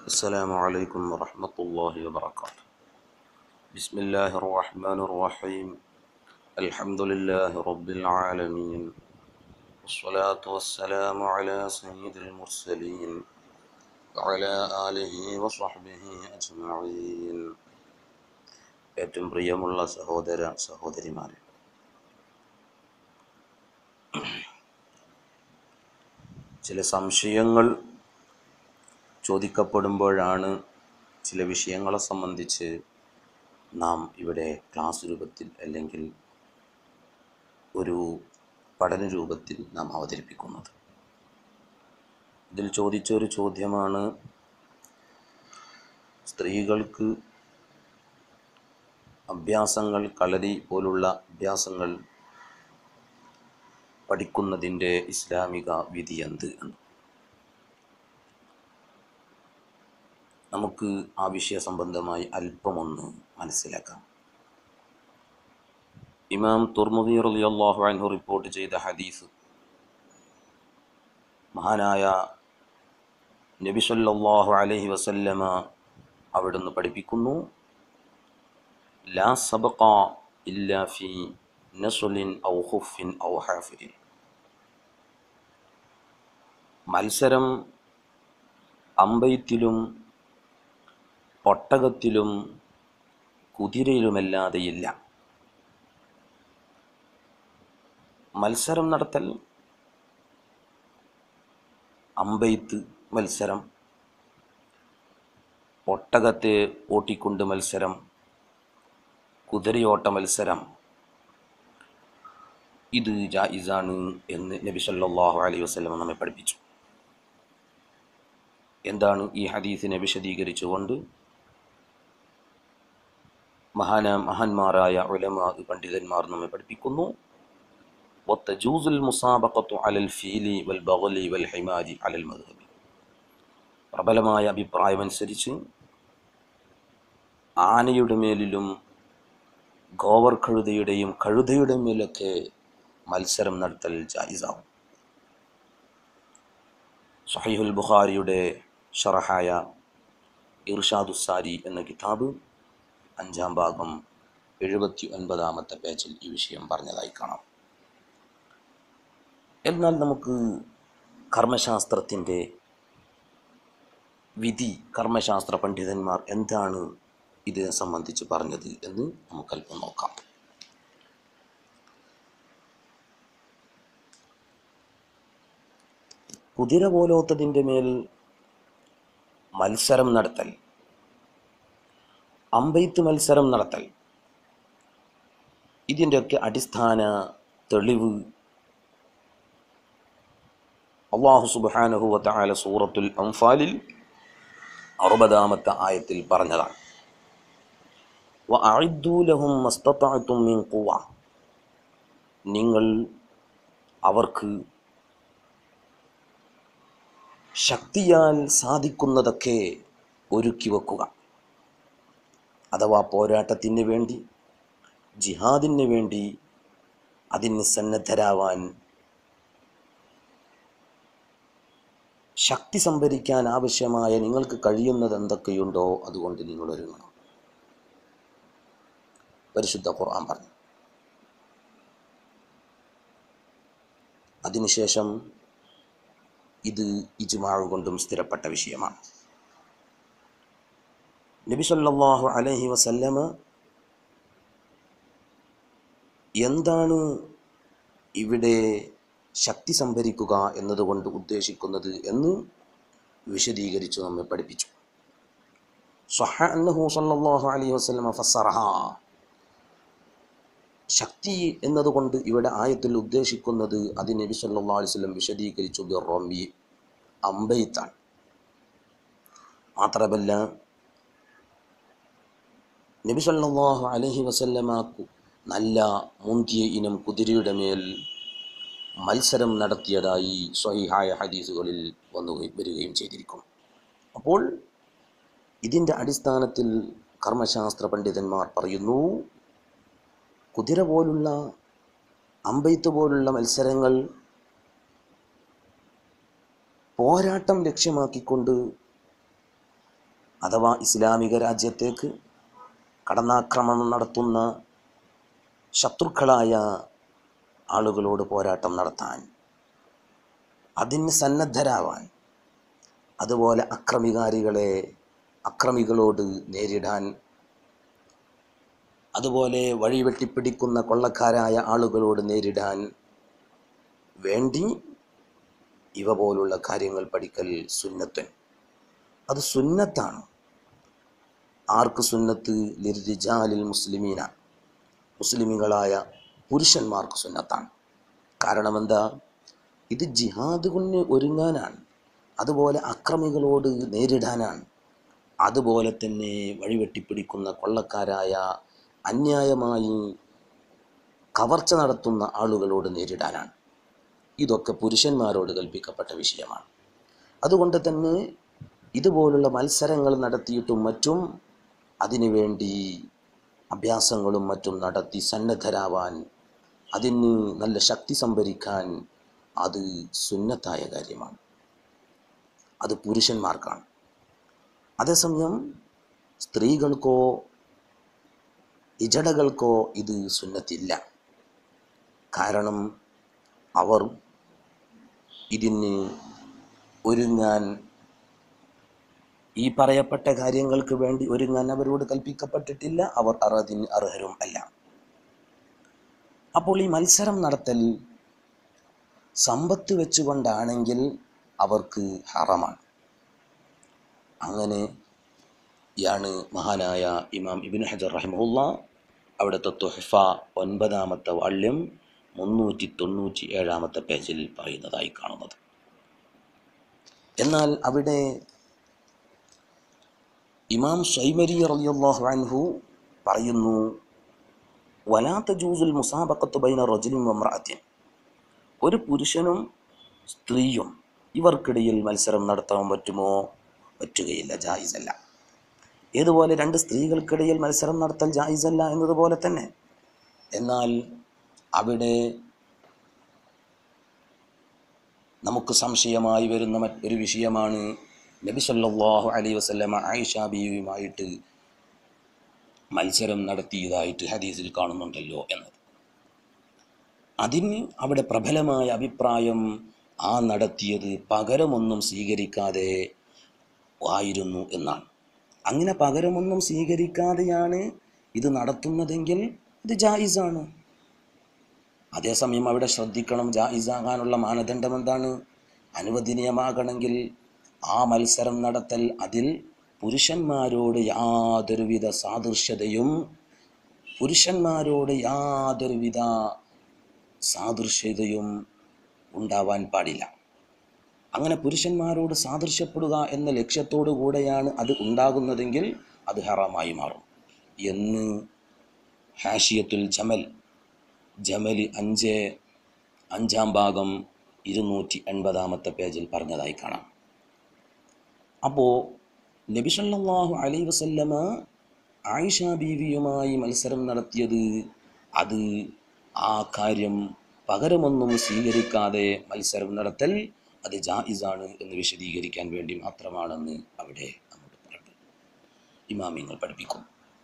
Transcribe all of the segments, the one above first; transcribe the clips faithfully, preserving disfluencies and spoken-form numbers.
السلام عليكم ورحمة الله وبركاته. بسم الله الرحمن الرحيم. الحمد لله رب العالمين، والصلاة والسلام على سيد المرسلين وعلى آله وصحبه أجمعين. ഏറ്റവും പ്രിയമുള്ള സഹോദര സഹോദരിമാരെ, ചില സംശയങ്ങൾ ചോദിക്കപ്പെടുമ്പോഴാണ് ചില വിഷയങ്ങളെ സംബന്ധിച്ച് നാം ഇവിടെ ക്ലാസ് രൂപത്തിൽ അല്ലെങ്കിൽ ഒരു പഠന രൂപത്തിൽ നാം അവതരിപ്പിക്കുന്നത്. ഇതിൽ ചോദിച്ചൊരു ചോദ്യമാണ്, സ്ത്രീകൾക്ക് അഭ്യാസങ്ങൾ, കളരി പോലുള്ള അഭ്യാസങ്ങൾ പഠിക്കുന്നതിൻ്റെ ഇസ്ലാമിക വിധി എന്ത് എന്ന്. നമുക്ക് ആ വിഷയ സംബന്ധമായി അല്പമൊന്ന് മനസ്സിലാക്കാം. ഇമാം തുർമുദി റളിയല്ലാഹു അൻഹു റിപ്പോർട്ട് ചെയ്ത ഹദീസ്, മഹാനായ നബി സല്ലല്ലാഹു അലൈഹി വസല്ലമ അവിടുന്ന് പഠിപ്പിക്കുന്നു, ലാ സബഖ ഇല്ലാ ഫി നസ്ലിൻ ഔ ഖുഫിൻ ഔ ഹാഫിരിൻ. മത്സരം അമ്പെയ്ത്തിലും ഒട്ടകത്തിലും കുതിരയിലുമല്ലാതെയില്ല. മത്സരം നടത്തൽ, അമ്പെയ്ത്ത് മത്സരം, ഒട്ടകത്തെ ഓട്ടിക്കൊണ്ട് മത്സരം, കുതിരയോട്ട മത്സരം, ഇത് ജായിസാണ് എന്ന് നബി സല്ലല്ലാഹു അലൈഹി വസല്ലം നമ്മെ പഠിപ്പിച്ചു. എന്താണ് ഈ ഹദീസിനെ വിശദീകരിച്ചുകൊണ്ട് മഹാന മഹാന്മാരായ ഉലമാ പണ്ഡിതന്മാർ നമ്മെ പഠിപ്പിക്കുന്നു, വതജൂസുൽ മുസാബഖത്തു അലൽ ഫീലി വൽ ബഗ്ലി വൽ ഹിമാരി അലൽ മദ്ഹബി. പ്രബലമായ അഭിപ്രായമനുസരിച്ച് ആനയുടെ മേലിലും ഗോവർ കഴുതയുടെയും കഴുതയുടെ മേലൊക്കെ മത്സരം നടത്തൽ ജായിസാവും. സഹീഹുൽ ബുഖാരിയുടെ ഷറഹായ ഇർഷാദുസ്സാരി എന്ന കിതാബ് അഞ്ചാം ഭാഗം എഴുപത്തി ഒൻപതാമത്തെ പേജിൽ ഈ വിഷയം പറഞ്ഞതായി കാണാം. എന്നാൽ നമുക്ക് കർമ്മശാസ്ത്രത്തിൻ്റെ വിധി, കർമ്മശാസ്ത്ര പണ്ഡിതന്മാർ എന്താണ് ഇതിനെ സംബന്ധിച്ച് പറഞ്ഞത് എന്ന് നമുക്കല്പം നോക്കാം. കുതിര പോലോത്തതിൻ്റെ മേൽ മത്സരം നടത്തൽ, അമ്പെയ്ത്ത് മത്സരം നടത്തൽ, ഇതിൻ്റെയൊക്കെ അടിസ്ഥാന തെളിവ് അല്ലാഹു സുബ്ഹാനഹു വ തആല സൂറത്തുൽ അൻഫാലിൽ അറുപതാമത്തെ ആയത്തിൽ പറഞ്ഞതാണ്. വഅഇദ്ദൂ ലഹും മസ്തതഅതും മിൻ ഖുവ. നിങ്ങൾ അവർക്ക് ശക്തിയാൽ സാധിക്കുന്നതൊക്കെ ഒരുക്കി വെക്കുക. അഥവാ പോരാട്ടത്തിന് വേണ്ടി, ജിഹാദിന് വേണ്ടി അതിന് സന്നദ്ധരാവാൻ, ശക്തി സംഭരിക്കാൻ ആവശ്യമായ നിങ്ങൾക്ക് കഴിയുന്നത് എന്തൊക്കെയുണ്ടോ അതുകൊണ്ട് നിങ്ങൾ ഒരുങ്ങണം. പരിശുദ്ധ ഖുർആൻ പറഞ്ഞു. അതിനുശേഷം ഇത് ഇജ്മാഉ കൊണ്ടും സ്ഥിരപ്പെട്ട വിഷയമാണ്. നബി സല്ലല്ലാഹു അലൈഹി വസല്ലമ എന്താണ് ഇവിടെ ശക്തി സംഭരിക്കുക എന്നതുകൊണ്ട് ഉദ്ദേശിക്കുന്നത് എന്ന് വിശദീകരിച്ചു നമ്മെ പഠിപ്പിച്ചു. സ്വഹ അന്നഹു സല്ലല്ലാഹു അലൈഹി വസല്ലമ ഫസ്സറഹ. ശക്തി എന്നതുകൊണ്ട് ഇവിടെ ആയത്തിൽ ഉദ്ദേശിക്കുന്നത് അത് നബി സല്ലല്ലാഹു അലൈഹി വസല്ലം വിശദീകരിച്ചു ബിർറമി, അമ്പെയ്ത്താണ്. മാത്രമല്ല നബി സല്ലല്ലാഹു അലൈഹി വസല്ലമക്ക് നല്ല മുന്തിയ ഇനം കുതിരയുടെ മേൽ മത്സരം നടത്തിയതായി സ്വഹീഹായ ഹദീസുകളിൽ വന്നു വരികയും ചെയ്തിരിക്കുന്നു. അപ്പോൾ ഇതിൻ്റെ അടിസ്ഥാനത്തിൽ കർമ്മശാസ്ത്ര പണ്ഡിതന്മാർ പറയുന്നു, കുതിര പോലുള്ള, അമ്പെയ്ത്ത് പോലുള്ള മത്സരങ്ങൾ പോരാട്ടം ലക്ഷ്യമാക്കിക്കൊണ്ട് അഥവാ ഇസ്ലാമിക രാജ്യത്തേക്ക് കടന്നാക്രമണം നടത്തുന്ന ശത്രുക്കളായ ആളുകളോട് പോരാട്ടം നടത്താൻ, അതിന് സന്നദ്ധരാവാൻ, അതുപോലെ അക്രമികാരികളെ അക്രമികളോട് നേരിടാൻ, അതുപോലെ വഴിവെട്ടിപ്പിടിക്കുന്ന കൊള്ളക്കാരായ ആളുകളോട് നേരിടാൻ വേണ്ടി ഇവ പോലുള്ള കാര്യങ്ങൾ പഠിക്കൽ സുന്നത്തൻ. അത് സുന്നത്താണ്. ആർക്ക് സുന്നത്ത്? ലിർരിജാലിൽ മുസ്ലിമീന, മുസ്ലിമുകളായ പുരുഷന്മാർക്ക് സുന്നത്താണ്. കാരണം എന്താ? ഇത് ജിഹാദ് കൊണ്ട് ഒരുങ്ങാനാണ്, അതുപോലെ അക്രമികളോട് നേരിടാനാണ്, അതുപോലെ തന്നെ വഴിവെട്ടിപ്പിടിക്കുന്ന കൊള്ളക്കാരായ അന്യായമായി കവർച്ച നടത്തുന്ന ആളുകളോട് നേരിടാനാണ്. ഇതൊക്കെ പുരുഷന്മാരോട് കൽപ്പിക്കപ്പെട്ട വിഷയമാണ്. അതുകൊണ്ട് തന്നെ ഇതുപോലുള്ള മത്സരങ്ങൾ നടത്തിയിട്ടും മറ്റും അതിനുവേണ്ടി അഭ്യാസങ്ങളും മറ്റും നടത്തി സന്നദ്ധരാവാൻ, അതിന് നല്ല ശക്തി സംഭരിക്കാൻ അത് സുന്നത്തായ കാര്യമാണ്. അത് പുരുഷന്മാർക്കാണ്. അതേസമയം സ്ത്രീകൾക്കോ ഇജടകൾക്കോ ഇത് സുന്നത്തില്ല. കാരണം അവർ ഇതിന് ഒരുങ്ങാൻ, ഈ പറയപ്പെട്ട കാര്യങ്ങൾക്ക് വേണ്ടി ഒരുങ്ങാൻ അവരോട് കൽപ്പിക്കപ്പെട്ടിട്ടില്ല. അവർ അതിന് അർഹരും അല്ല. അപ്പോൾ ഈ മത്സരം നടത്തൽ സമ്പത്ത് വെച്ചുകൊണ്ടാണെങ്കിൽ അവർക്ക് ഹറാമാണ്. അങ്ങനെയാണ് മഹാനായ ഇമാം ഇബ്നു ഹജർ റഹിമഹുല്ലാ അവിടുത്തെ തുഹ്ഫ ഒൻപതാമത്തെ വാള്യം മുന്നൂറ്റി തൊണ്ണൂറ്റി ഏഴാമത്തെ പേജിൽ പറയുന്നതായി കാണുന്നത്. എന്നാൽ അവിടെ ഇമാം ശൈമരി റളിയല്ലാഹു അൻഹു പറയുന്നു, വലാ തജൂസുൽ മുസാബഖത്തു ബൈന റജുലിൻ വംറഅത്തിൻ, ഒരു പുരുഷനും സ്ത്രീയും ഇവർക്കിടയിൽ മത്സരം നടത്താൻ പറ്റുമോ? പറ്റുകയില്ല, ജായിസല്ല. ഏതുപോലെ രണ്ട് സ്ത്രീകൾക്കിടയിൽ മത്സരം നടത്തൽ ജായിസല്ല എന്നതുപോലെ തന്നെ. എന്നാൽ അവിടെ നമുക്ക് സംശയമായി വരുന്ന മറ്റൊരു വിഷയമാണ് നബി സല്ലല്ലാഹു അലൈഹി വസല്ലമ ആയിഷ ബീവിയുമായിട്ട് മത്സരം നടത്തിയതായിട്ട് ഹദീസിൽ കാണുന്നുണ്ടല്ലോ എന്നത്. അതിന് അവിടെ പ്രബലമായ അഭിപ്രായം ആ നടത്തിയത് പകരമൊന്നും സ്വീകരിക്കാതെ ആയിരുന്നു എന്നാണ്. അങ്ങനെ പകരമൊന്നും സ്വീകരിക്കാതെയാണ് ഇത് നടത്തുന്നതെങ്കിൽ ഇത് ജായിസാണ്. അതേസമയം അവിടെ ശ്രദ്ധിക്കണം, ജായിസാകാനുള്ള മാനദണ്ഡം എന്താണ്? അനുവദനീയമാകണമെങ്കിൽ ആ മത്സരം നടത്തൽ അതിൽ പുരുഷന്മാരോട് യാതൊരുവിധ സാദൃശ്യതയും പുരുഷന്മാരോട് യാതൊരുവിധ സാദൃശ്യതയും ഉണ്ടാവാൻ പാടില്ല. അങ്ങനെ പുരുഷന്മാരോട് സാദൃശ്യപ്പെടുക എന്ന ലക്ഷ്യത്തോടു കൂടെയാണ് അത് ഉണ്ടാകുന്നതെങ്കിൽ അത് ഹറാമായി മാറും എന്ന് ഹാഷിയത്തുൽ ജമൽ ജമലി അഞ്ച് അഞ്ചാം ഭാഗം ഇരുന്നൂറ്റി എൺപതാമത്തെ പേജിൽ പറഞ്ഞതായി കാണാം. അപ്പോൾ നബി സല്ലല്ലാഹു അലൈഹി വസല്ലമ ആയിഷ ബീവിയുമായി മത്സരം നടത്തിയത് അത് ആ കാര്യം പകരമൊന്നും സ്വീകരിക്കാതെ മത്സരം നടത്തൽ അത് ജായിസാണ് എന്ന് വിശദീകരിക്കാൻ വേണ്ടി മാത്രമാണെന്ന് അവിടെ നമ്മോട് പറഞ്ഞു ഇമാമിങ്ങൾ പഠിപ്പിക്കും.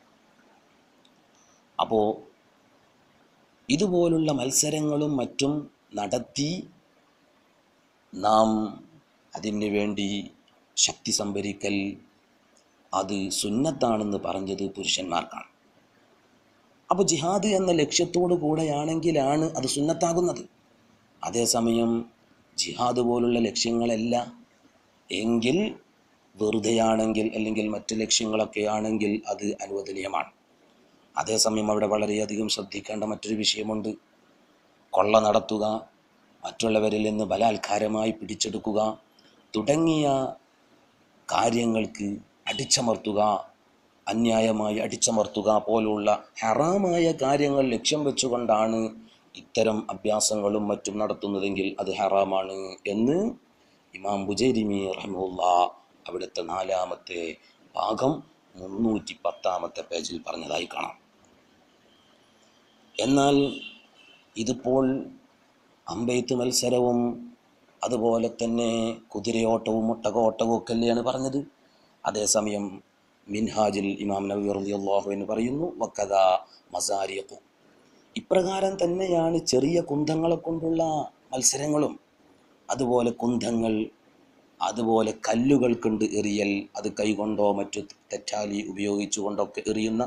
അപ്പോൾ ഇതുപോലുള്ള മത്സരങ്ങളും മറ്റും നടത്തി നാം അതിന് വേണ്ടി ശക്തി സംഭരിക്കൽ അത് സുന്നത്താണെന്ന് പറഞ്ഞത് പുരുഷന്മാർക്കാണ്. അപ്പോൾ ജിഹാദ് എന്ന ലക്ഷ്യത്തോടു കൂടെയാണെങ്കിലാണ് അത് സുന്നത്താകുന്നത്. അതേസമയം ജിഹാദ് പോലുള്ള ലക്ഷ്യങ്ങളല്ല എങ്കിൽ, വെറുതെയാണെങ്കിൽ അല്ലെങ്കിൽ മറ്റ് ലക്ഷ്യങ്ങളൊക്കെ ആണെങ്കിൽ അത് അനുവദനീയമാണ്. അതേസമയം അവിടെ വളരെയധികം ശ്രദ്ധിക്കേണ്ട മറ്റൊരു വിഷയമുണ്ട്. കൊള്ള നടത്തുക, മറ്റുള്ളവരിൽ നിന്ന് ബലാത്കാരമായി പിടിച്ചെടുക്കുക തുടങ്ങിയ കാര്യങ്ങൾക്ക് അടിച്ചമർത്തുക, അന്യായമായി അടിച്ചമർത്തുക പോലുള്ള ഹറാമായ കാര്യങ്ങൾ ലക്ഷ്യം വെച്ചുകൊണ്ടാണ് ഇത്തരം അഭ്യാസങ്ങളും മറ്റും നടത്തുന്നതെങ്കിൽ അത് ഹറാമാണ് എന്ന് ഇമാം ബുജൈരിമി റഹിമഹുല്ലാ അവിടുത്തെ നാലാമത്തെ ഭാഗം മുന്നൂറ്റി പത്താമത്തെ പേജിൽ പറഞ്ഞതായി കാണാം. എന്നാൽ ഇതിപ്പോൾ അമ്പെയ്ത്ത് മത്സരവും അതുപോലെ തന്നെ കുതിരയോട്ടവും ഒട്ടകോട്ടവും ഒക്കെ അല്ലാണ് പറഞ്ഞത്. അതേസമയം മിൻഹാജിൽ ഇമാം നവവി റളിയല്ലാഹു അൻഹു പറയുന്നു വക്കദാ മസാരിഖു, ഇപ്രകാരം തന്നെയാണ് ചെറിയ കുന്തങ്ങളെ കൊണ്ടുള്ള മത്സരങ്ങളും, അതുപോലെ കുന്തങ്ങൾ, അതുപോലെ കല്ലുകൾ കൊണ്ട് എറിയൽ, അത് കൈകൊണ്ടോ മറ്റു തെറ്റാലി ഉപയോഗിച്ചുകൊണ്ടൊക്കെ എറിയുന്ന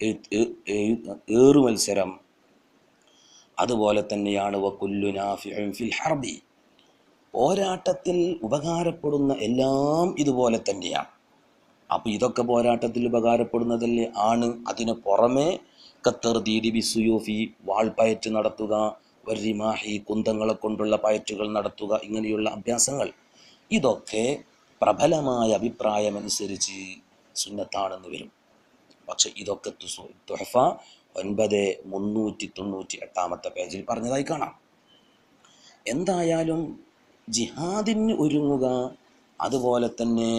ഏറു മത്സരം. അതുപോലെ തന്നെയാണ് വകുല്ലു നാഫിഉൻ ഫിൽ ഹർബി, പോരാട്ടത്തിൽ ഉപകാരപ്പെടുന്ന എല്ലാം ഇതുപോലെ തന്നെയാണ്. അപ്പോൾ ഇതൊക്കെ പോരാട്ടത്തിൽ ഉപകാരപ്പെടുന്നതല്ലേ ആണ്. അതിന് പുറമെ കത്തർദീദി ബിസുയൂഫി, വാൾപയറ്റ് നടത്തുക, വരിമാഹി, കുന്തങ്ങളെ കൊണ്ടുള്ള പയറ്റുകൾ നടത്തുക, ഇങ്ങനെയുള്ള അഭ്യാസങ്ങൾ, ഇതൊക്കെ പ്രബലമായ അഭിപ്രായമനുസരിച്ച് സുന്നത്താണെന്ന് വരും. പക്ഷെ ഇതൊക്കെ തുഹഫ ഒൻപത് മുന്നൂറ്റി തൊണ്ണൂറ്റി എട്ടാമത്തെ പേജിൽ പറഞ്ഞതായി കാണാം. എന്തായാലും ജിഹാദിന് ഒരുങ്ങുക, അതുപോലെ തന്നെ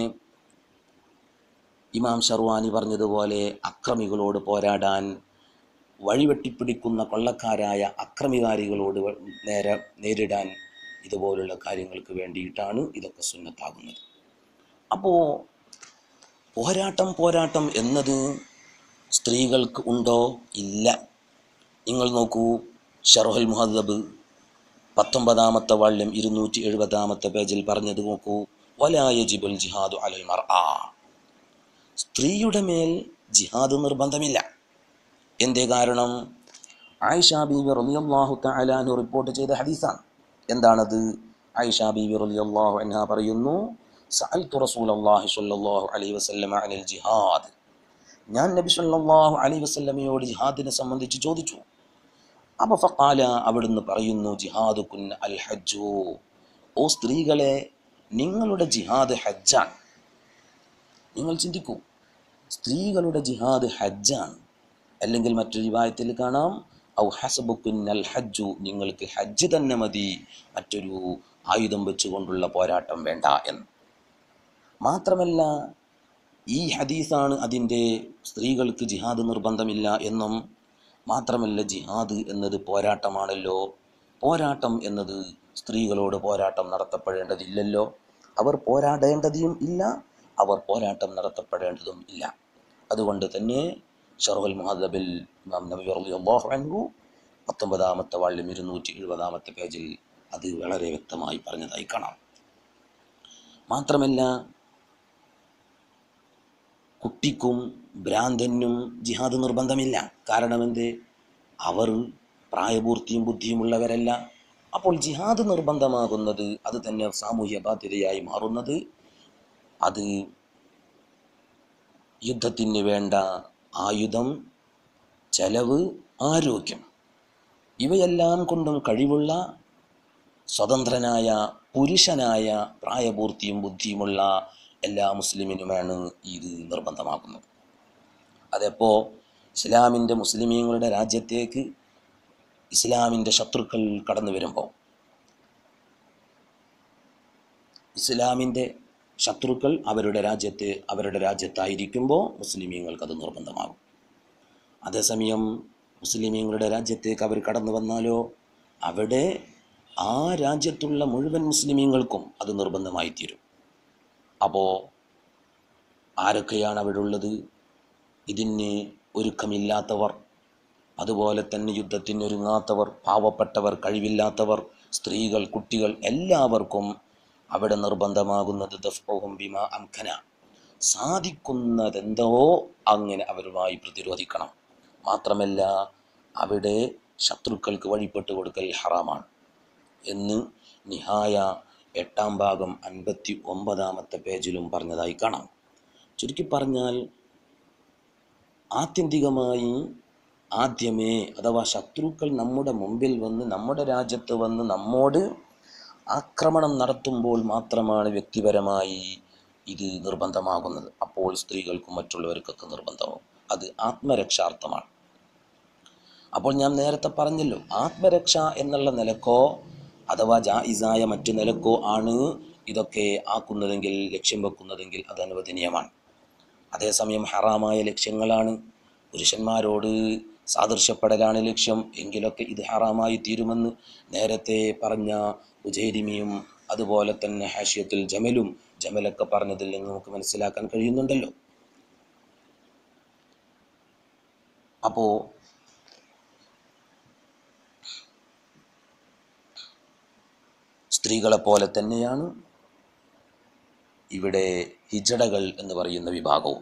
ഇമാം ഷർവാനി പറഞ്ഞതുപോലെ അക്രമികളോട് പോരാടാൻ, വഴിവെട്ടിപ്പിടിക്കുന്ന കൊള്ളക്കാരായ അക്രമികാരികളോട് നേരെ നേരിടാൻ, ഇതുപോലുള്ള കാര്യങ്ങൾക്ക് വേണ്ടിയിട്ടാണ് ഇതൊക്കെ സുന്നത്താകുന്നത്. അപ്പോൾ പോരാട്ടം പോരാട്ടം എന്നത് സ്ത്രീകൾക്ക് ഉണ്ടോ? ഇല്ല. നിങ്ങൾ നോക്കൂ, ഷർഹുൽ മുഹദ്ദബ് പത്തൊമ്പതാമത്തെ വാള്യം ഇരുന്നൂറ്റി എഴുപതാമത്തെ പേജിൽ പറഞ്ഞത് നോക്കൂ, വലാ യജിബുൽ ജിഹാദു അലൽ മർഅ, സ്ത്രീയുടെ മേൽ ജിഹാദ് നിർബന്ധമില്ല. എന്തേ കാരണം? ആയിഷ ബീവി റളിയല്ലാഹു തആല അൻഹ റിപ്പോർട്ട് ചെയ്ത ഹദീസാണ്. എന്താണത്? ആയിഷ ബീവി റളിയല്ലാഹു അൻഹ പറയുന്നു, സഅൽതു റസൂലല്ലാഹി സ്വല്ലല്ലാഹു അലൈഹി വസല്ലമ അനിൽ ജിഹാദ്, ഞാൻ നബി സ്വല്ലല്ലാഹു അലൈഹി വസല്ലമയോട് ജിഹാദിനെ സംബന്ധിച്ച് ചോദിച്ചു. അപ്പോൾ ഫഖാല, അവിടുന്ന് പറയുന്നു, ജിഹാദുകുന്ന അൽ ഹജ്ജു, ഓ സ്ത്രീകളെ, നിങ്ങളുടെ ജിഹാദ് ഹജ്ജാണ്. നിങ്ങൾ ചിന്തിക്കൂ, സ്ത്രീകളുടെ ജിഹാദ് ഹജ്ജാണ്. അല്ലെങ്കിൽ മറ്റൊരു റിവായത്തിൽ കാണാം, ഔ ഹസബുകുന്നൽ ഹജ്ജു, നിങ്ങൾക്ക് ഹജ്ജ് തന്നെ മതി, മറ്റൊരു ആയുധം വെച്ചുകൊണ്ടുള്ള പോരാട്ടം വേണ്ട എന്ന്. മാത്രമല്ല ഈ ഹദീസാണ് അതിൻ്റെ സ്ത്രീകൾക്ക് ജിഹാദ് നിർബന്ധമില്ല എന്നും. മാത്രമല്ല ജിഹാദ് എന്നത് പോരാട്ടമാണല്ലോ, പോരാട്ടം എന്നത് സ്ത്രീകളോട് പോരാട്ടം നടത്തപ്പെടേണ്ടതില്ലല്ലോ, അവർ പോരാടേണ്ടതും ഇല്ല, അവർ പോരാട്ടം നടത്തപ്പെടേണ്ടതും ഇല്ല. അതുകൊണ്ട് തന്നെ ഷർഹുൽ മുഹദ്ദബിൽ ഇമാം നവവി റളിയല്ലാഹു അൻഹു പത്തൊമ്പതാമത്തെ വാള്യം ഇരുന്നൂറ്റി എഴുപതാമത്തെ പേജിൽ അത് വളരെ വ്യക്തമായി പറഞ്ഞതായി കാണാം. മാത്രമല്ല കുട്ടിക്കും ഭ്രാന്തനും ജിഹാദ് നിർബന്ധമില്ല. കാരണം എന്ത്? അവർ പ്രായപൂർത്തിയും ബുദ്ധിയുമുള്ളവരല്ല. അപ്പോൾ ജിഹാദ് നിർബന്ധമാകുന്നത്, അത് തന്നെ സാമൂഹ്യ ബാധ്യതയായി മാറുന്നത്, അത് യുദ്ധത്തിന് വേണ്ട ആയുധം, ചെലവ്, ആരോഗ്യം, ഇവയെല്ലാം കൊണ്ടും കഴിവുള്ള സ്വതന്ത്രനായ പുരുഷനായ പ്രായപൂർത്തിയും ബുദ്ധിയുമുള്ള എല്ലാ മുസ്ലിമിനുമാണ് ഇത് നിർബന്ധമാക്കുന്നത്. അതെപ്പോൾ ഇസ്ലാമിൻ്റെ മുസ്ലിമീങ്ങളുടെ രാജ്യത്തേക്ക് ഇസ്ലാമിൻ്റെ ശത്രുക്കൾ കടന്നു വരുമ്പോൾ, ഇസ്ലാമിൻ്റെ ശത്രുക്കൾ അവരുടെ രാജ്യത്ത് അവരുടെ രാജ്യത്തായിരിക്കുമ്പോൾ മുസ്ലിമീങ്ങൾക്കത് നിർബന്ധമാകും. അതേസമയം മുസ്ലിമീങ്ങളുടെ രാജ്യത്തേക്ക് അവർ കടന്നു വന്നാലോ, അവിടെ ആ രാജ്യത്തുള്ള മുഴുവൻ മുസ്ലിമീങ്ങൾക്കും അത് നിർബന്ധമായി തീരും. അപ്പോൾ ആരൊക്കെയാണ് അവിടെ ഉള്ളത്? ഇതിന് ഒരുക്കമില്ലാത്തവർ, അതുപോലെ തന്നെ യുദ്ധത്തിന് ഒരുങ്ങാത്തവർ, പാവപ്പെട്ടവർ, കഴിവില്ലാത്തവർ, സ്ത്രീകൾ, കുട്ടികൾ, എല്ലാവർക്കും അവിടെ നിർബന്ധമാകുന്നത് ദഫ്ഉഹും ബിമാ അംകന, സാധിക്കുന്നതെന്തോ അങ്ങനെ അവരുമായി പ്രതിരോധിക്കണം. മാത്രമല്ല അവിടെ ശത്രുക്കൾക്ക് വഴിപ്പെട്ട് കൊടുക്കൽ ഹറാമാണ് എന്ന് നിഹായ എട്ടാം ഭാഗം അൻപത്തി ഒമ്പതാമത്തെ പേജിലും പറഞ്ഞതായി കാണാം. ചുരുക്കി പറഞ്ഞാൽ ആത്യന്തികമായി ആദ്യമേ, അഥവാ ശത്രുക്കൾ നമ്മുടെ മുമ്പിൽ വന്ന് നമ്മുടെ രാജ്യത്ത് വന്ന് നമ്മോട് ആക്രമണം നടത്തുമ്പോൾ മാത്രമാണ് വ്യക്തിപരമായി ഇത് നിർബന്ധമാകുന്നത്. അപ്പോൾ സ്ത്രീകൾക്കും മറ്റുള്ളവർക്കൊക്കെ നിർബന്ധമാകും. അത് ആത്മരക്ഷാർത്ഥമാണ്. അപ്പോൾ ഞാൻ നേരത്തെ പറഞ്ഞല്ലോ, ആത്മരക്ഷ എന്നുള്ള നിലക്കോ അഥവാ ജായിസായ മറ്റു നിലക്കോ ആണ് ഇതൊക്കെ ആക്കുന്നതെങ്കിൽ, ലക്ഷ്യം വെക്കുന്നതെങ്കിൽ അത് അനുവദനീയമാണ്. അതേസമയം ഹറാമായ ലക്ഷ്യങ്ങളാണ്, പുരുഷന്മാരോട് സാദൃശ്യപ്പെടലാണ് ലക്ഷ്യം എങ്കിലൊക്കെ ഇത് ഹറാമായി തീരുമെന്ന് നേരത്തെ പറഞ്ഞ ഉജൈരിമിയും അതുപോലെ തന്നെ ഹാഷിയത്തുൽ ജമലും ജമലൊക്കെ പറഞ്ഞതിൽ നിന്ന് നമുക്ക് മനസ്സിലാക്കാൻ കഴിയുന്നുണ്ടല്ലോ. അപ്പോൾ സ്ത്രീകളെപ്പോലെ തന്നെയാണ് ഇവിടെ ഹിജടകൾ എന്ന് പറയുന്ന വിഭാഗവും.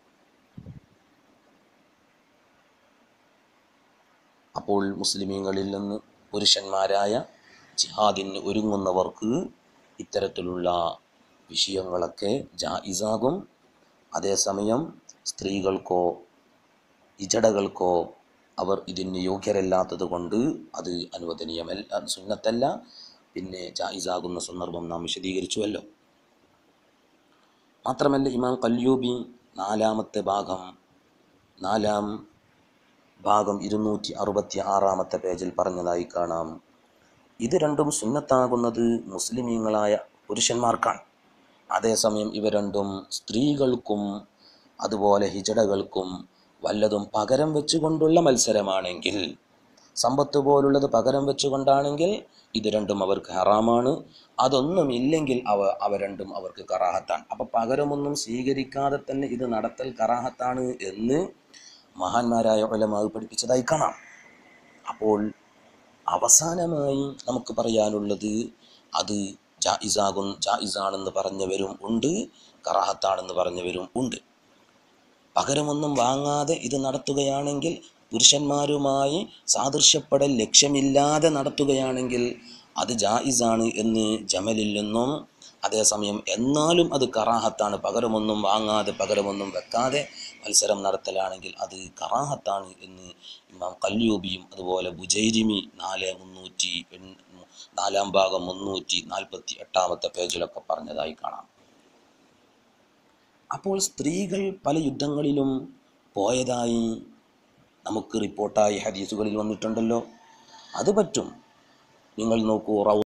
അപ്പോൾ മുസ്ലിമീങ്ങളിൽ നിന്ന് പുരുഷന്മാരായ ജിഹാദിന് ഒരുങ്ങുന്നവർക്ക് ഇത്തരത്തിലുള്ള വിഷയങ്ങളൊക്കെ ജായിസാകും. അതേസമയം സ്ത്രീകൾക്കോ ഹിജടകൾക്കോ അവർ ഇതിന് യോഗ്യരല്ലാത്തത് കൊണ്ട് അത് അനുവദനീയമല്ല, സുന്നത്തല്ല, പിന്നെ ജായിസാകുന്ന സന്ദർഭം നാം വിശദീകരിച്ചുവല്ലോ. മാത്രമല്ല ഇമാം ഖല്യൂബി നാലാമത്തെ ഭാഗം നാലാം ഭാഗം ഇരുന്നൂറ്റി അറുപത്തി ആറാമത്തെ പേജിൽ പറഞ്ഞതായി കാണാം, ഇത് രണ്ടും സുന്നത്താകുന്നത് മുസ്ലിമീങ്ങളായ പുരുഷന്മാർക്കാണ്. അതേസമയം ഇവ രണ്ടും സ്ത്രീകൾക്കും അതുപോലെ ഹിജടകൾക്കും വല്ലതും പകരം വെച്ചുകൊണ്ടുള്ള മത്സരമാണെങ്കിൽ, സമ്പത്ത് പോലുള്ളത് പകരം വെച്ചുകൊണ്ടാണെങ്കിൽ ഇത് രണ്ടും അവർക്ക് ഹറാമാണ്. അതൊന്നും ഇല്ലെങ്കിൽ അവ അവ രണ്ടും അവർക്ക് കറാഹത്താണ്. അപ്പോൾ പകരമൊന്നും സ്വീകരിക്കാതെ തന്നെ ഇത് നടത്തൽ കറാഹത്താണ് എന്ന് മഹാന്മാരായ ഉലമാ പഠിപ്പിച്ചതായി കാണാം. അപ്പോൾ അവസാനമായി നമുക്ക് പറയാനുള്ളത്, അത് ജായിസാകും ജായിസാണെന്ന് പറഞ്ഞവരും ഉണ്ട്, കറാഹത്താണെന്ന് പറഞ്ഞവരും ഉണ്ട്. പകരമൊന്നും വാങ്ങാതെ ഇത് നടത്തുകയാണെങ്കിൽ, പുരുഷന്മാരുമായി സാദൃശ്യപ്പെടൽ ലക്ഷ്യമില്ലാതെ നടത്തുകയാണെങ്കിൽ അത് ജായിസാണ് എന്ന് ജമലിൽ നിന്നും, അതേസമയം എന്നാലും അത് കറാഹത്താണ്, പകരമൊന്നും വാങ്ങാതെ പകരമൊന്നും വെക്കാതെ മത്സരം നടത്തലാണെങ്കിൽ അത് കറാഹത്താണ് എന്ന് ഇമാം ഖല്യൂബിയും അതുപോലെ ബുജൈരിമി നാല് മുന്നൂറ്റി നാലാം ഭാഗം മുന്നൂറ്റി നാൽപ്പത്തി എട്ടാമത്തെ പേജിലൊക്കെ പറഞ്ഞതായി കാണാം. അപ്പോൾ സ്ത്രീകൾ പല യുദ്ധങ്ങളിലും പോയതായി നമുക്ക് റിപ്പോർട്ടായി ഹദീസുകളിൽ വന്നിട്ടുണ്ടല്ലോ. അത് പറ്റും. നിങ്ങൾ നോക്കൂ,